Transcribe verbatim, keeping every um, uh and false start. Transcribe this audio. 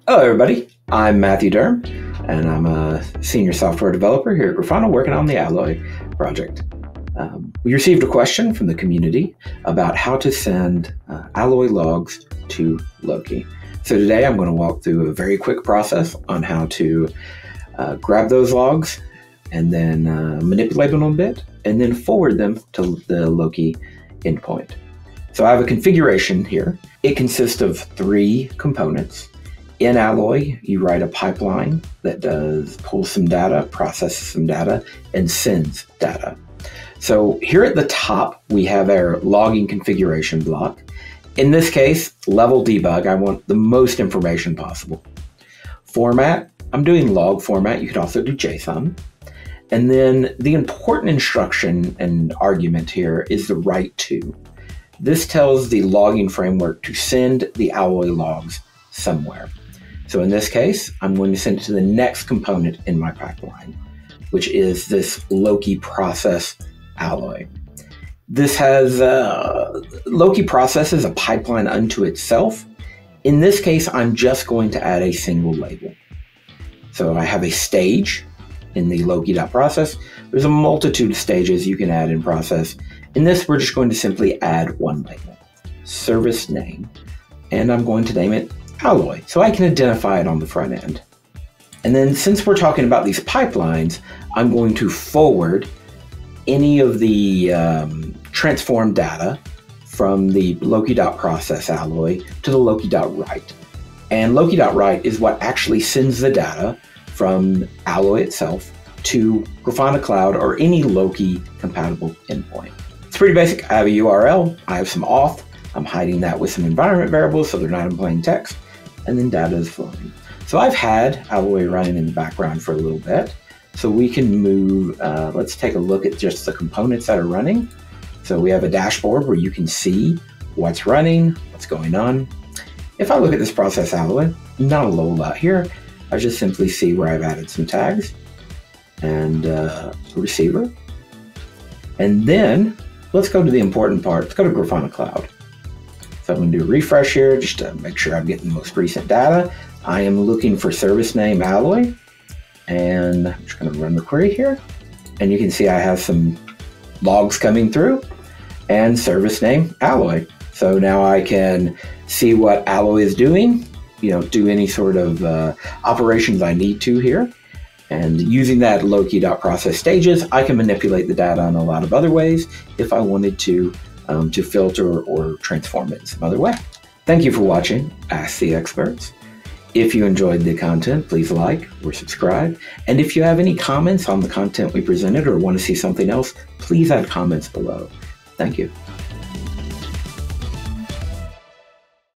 Hello everybody, I'm Matthew Durham, and I'm a senior software developer here at Grafana working on the Alloy project. Um, we received a question from the community about how to send uh, Alloy logs to Loki. So today I'm going to walk through a very quick process on how to uh, grab those logs and then uh, manipulate them a bit and then forward them to the Loki endpoint. So I have a configuration here. It consists of three components. In Alloy, you write a pipeline that does pull some data, processes some data, and sends data. So here at the top, we have our logging configuration block. In this case, level debug, I want the most information possible. Format, I'm doing log format. You could also do JSON. And then the important instruction and argument here is the write to. This tells the logging framework to send the Alloy logs somewhere. So in this case, I'm going to send it to the next component in my pipeline, which is this Loki process Alloy. This has, uh, Loki process is a pipeline unto itself. In this case, I'm just going to add a single label. So I have a stage in the Loki.process. There's a multitude of stages you can add in process. In this, we're just going to simply add one label, service name, and I'm going to name it Alloy, so I can identify it on the front end. And then since we're talking about these pipelines, I'm going to forward any of the um, transform data from the Loki.process Alloy to the Loki.write. And Loki.write is what actually sends the data from Alloy itself to Grafana Cloud or any Loki compatible endpoint. It's pretty basic. I have a U R L, I have some auth, I'm hiding that with some environment variables so they're not in plain text, and then data is flowing. So I've had Alloy running in the background for a little bit, so we can move, uh, let's take a look at just the components that are running. So we have a dashboard where you can see what's running, what's going on. If I look at this process Alloy, not a whole lot here. I just simply see where I've added some tags and uh, a receiver. And then let's go to the important part. Let's go to Grafana Cloud. So I'm going to do a refresh here just to make sure I'm getting the most recent data. I am looking for service name Alloy, and I'm just going to run the query here. And you can see I have some logs coming through and service name Alloy. So now I can see what Alloy is doing, you know, do any sort of uh, operations I need to here. And using that Loki.process stages, I can manipulate the data in a lot of other ways if I wanted to, um, to filter or transform it in some other way. Thank you for watching Ask the Experts. If you enjoyed the content, please like or subscribe. And if you have any comments on the content we presented or want to see something else, please add comments below. Thank you.